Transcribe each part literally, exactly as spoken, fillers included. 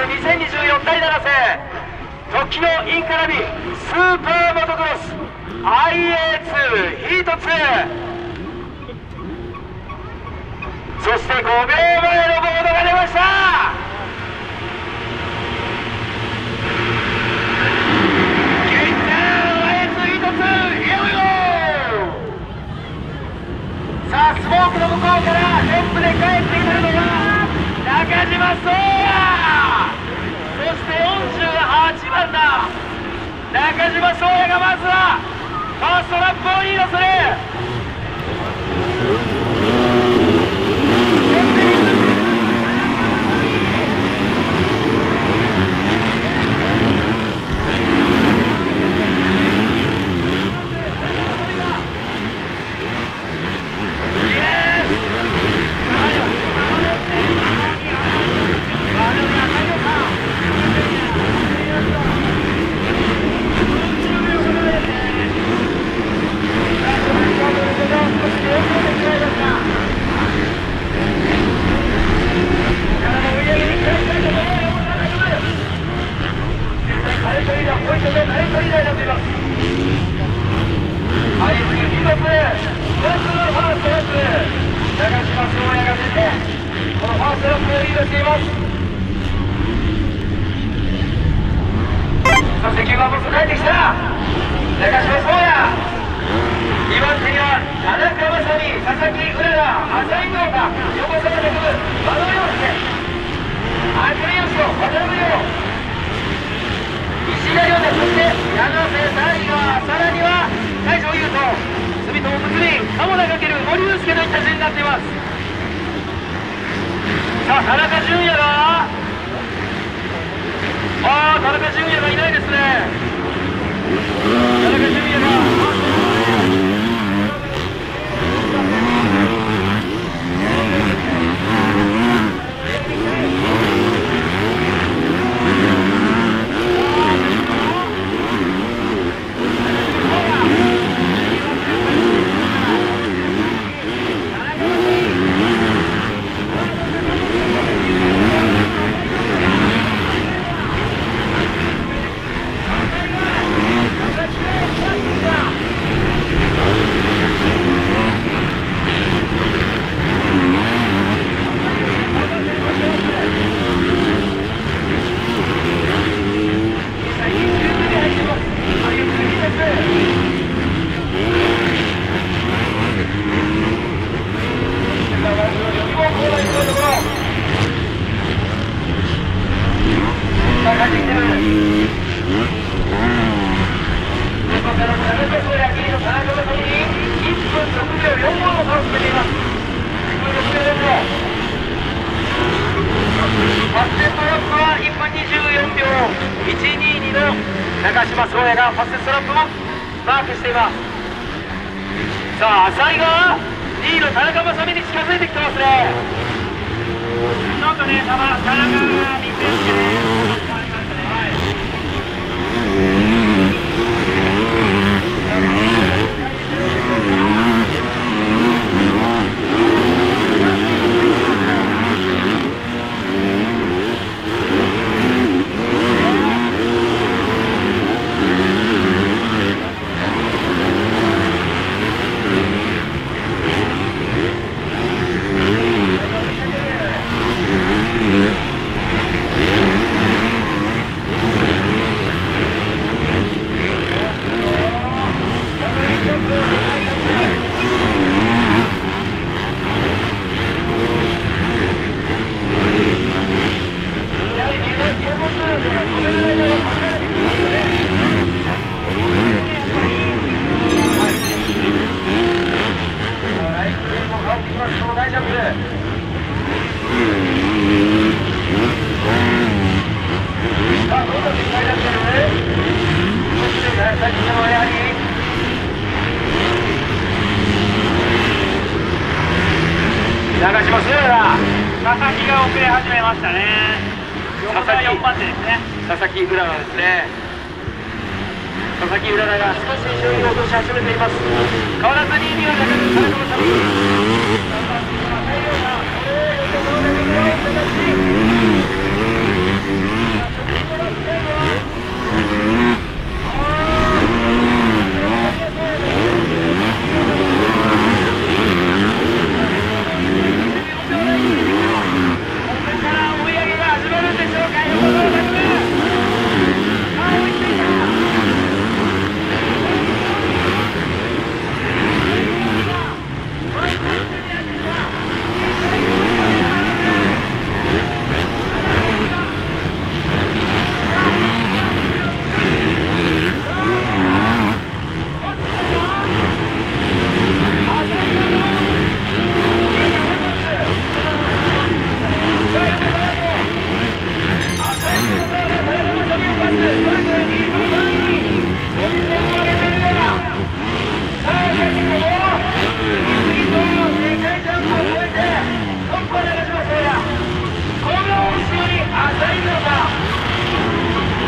にせんにじゅうよんだいななせい時のインカナビスーパーモトクロス アイエーツー ヒートツー、そしてごびょうまえのボードが出ました。さあスモークの向こうからトップで帰ってくるのが中島壮也、そしてよんじゅうはちばんだ中島壮也がまずはファーストラップをリードする。そしてきゅうばんボス帰ってきた中島壮也、にばん手には田中雅美、佐々木うらら、浅井亮太、横坂拓夢、和野陽介、秋見義雄、渡辺亮、石田亮太、そして柳瀬大河、さらには西条優斗、住友物理、鴨田×森祐介といった順になっています。さあ田中純也がああ、田中純也がいないですね。田中純也が中島壮也がファステストラップをマークしています。さあ浅井がにいの田中雅美に近づいてきてますね。ちょっとね、田中が見せてね。中島壮也だ。佐々木が遅れ始めましたね。佐々木よんばん手ですね。佐々木うららですね。佐々木うららが少し後ろに落とし始めています。変わらずににいは中島さん。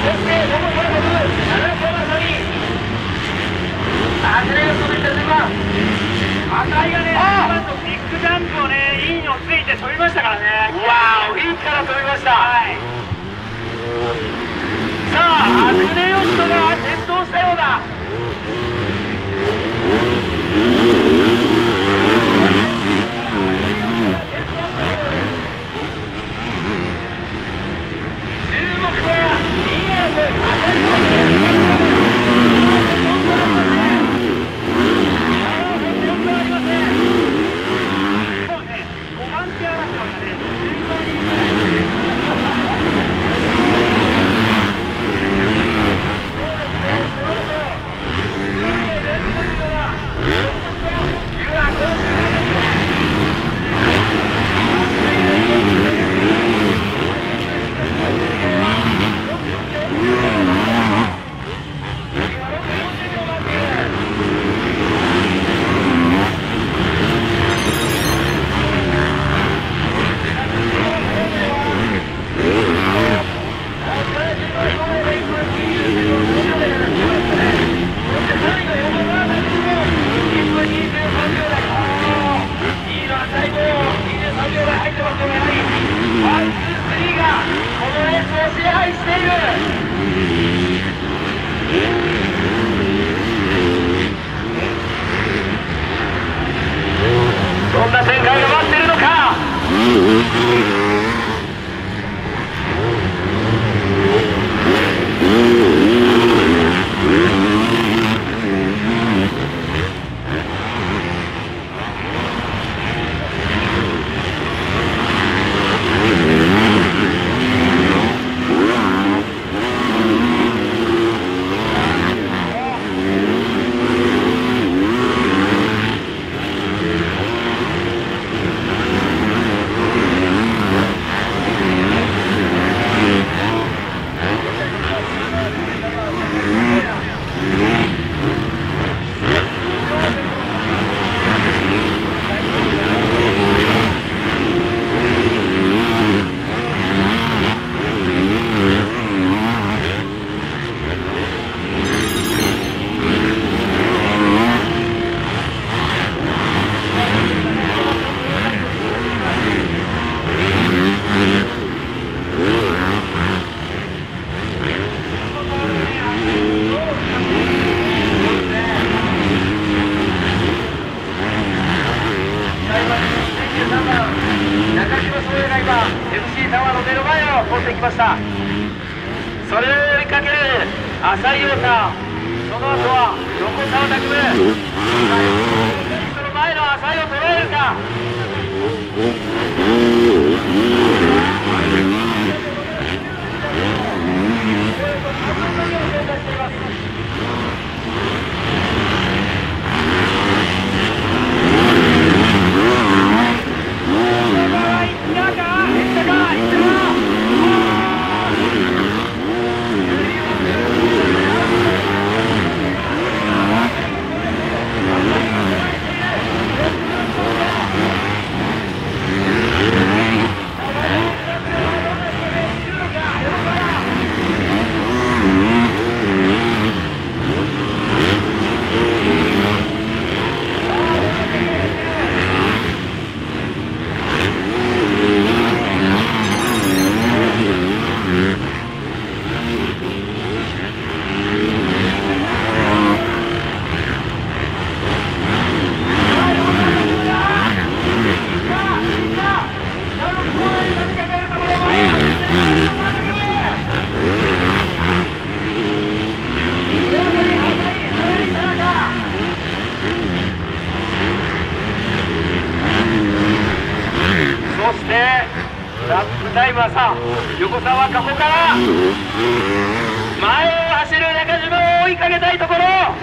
タイムはさ、横澤はここから前を走る中島を追いかけたいところ。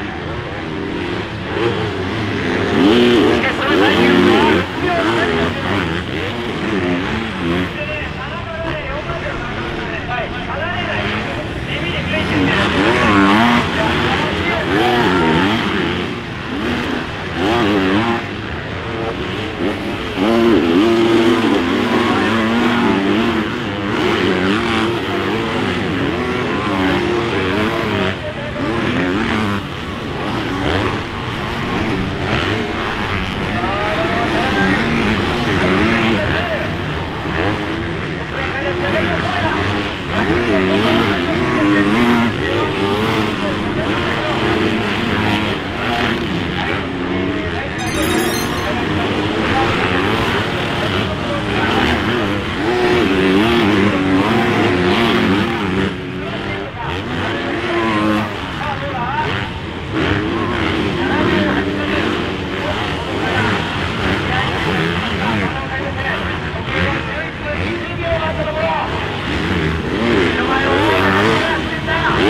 そのタイミングはろくびょうなな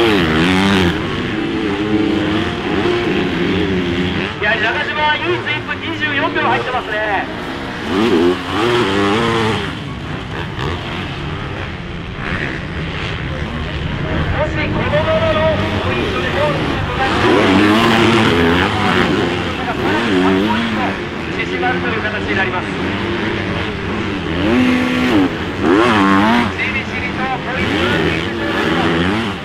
いや、長島は唯一いっぷんにじゅうよんびょう入ってますね。もしこのままのポイントでゴールするとなると縮まるという形になります。じりじりとポイントがついてしまいました。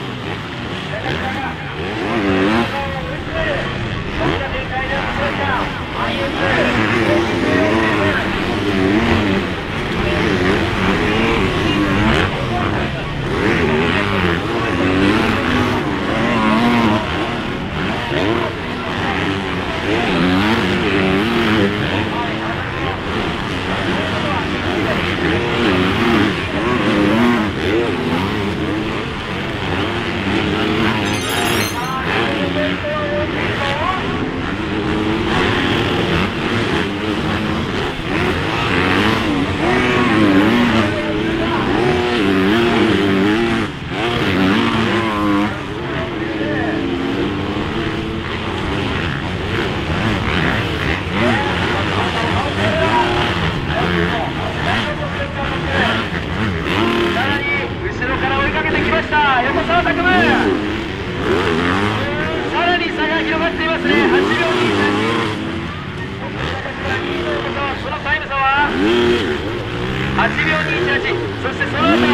はちびょうにじゅうはち、そしてその後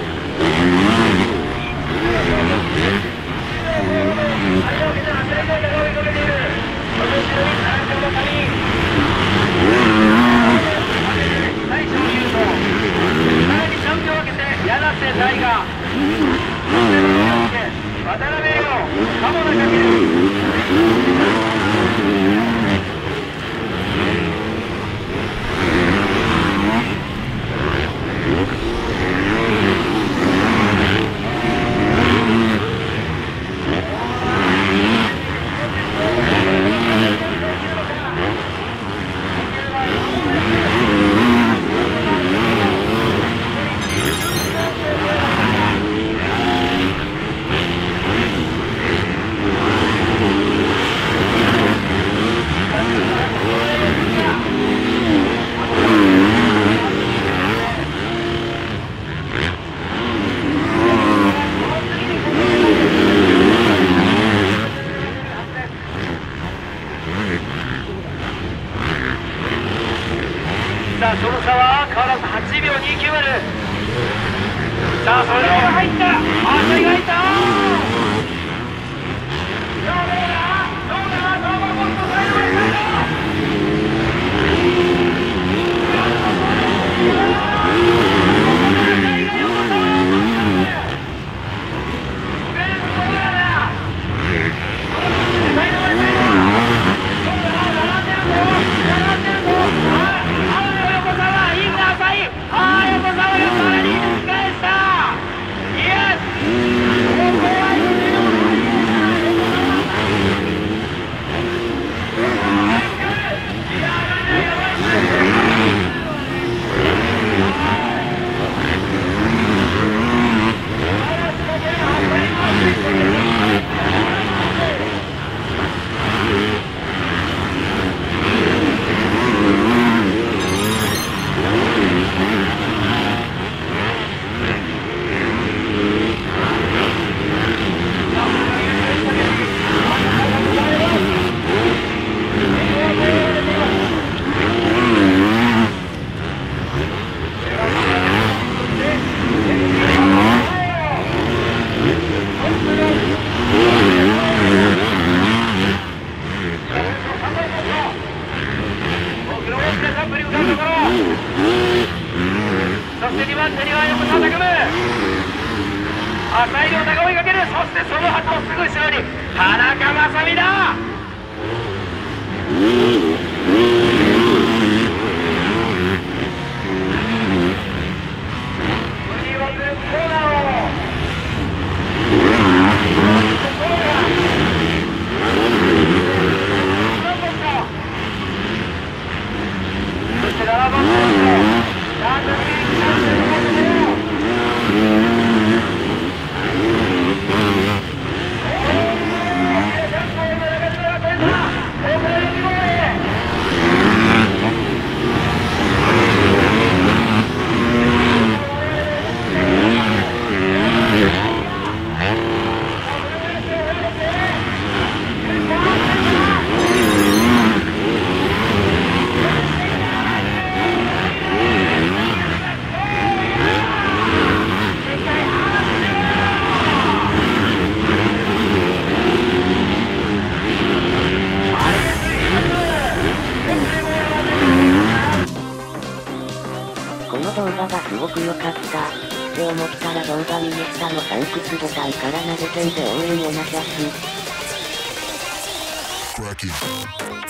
大将優斗、さらにさんびょう分けて柳瀬大河、渡辺栄養、鴨田翔。さあ、その差は変わらずはちびょうにきゅうまる。さあ、それが入った、あ、それが入った。浅井亮太が追いかける。そしてその後すぐ後ろに田中雅美だ。 動画右下のサンクスボタンから投げ銭で応援をなさす。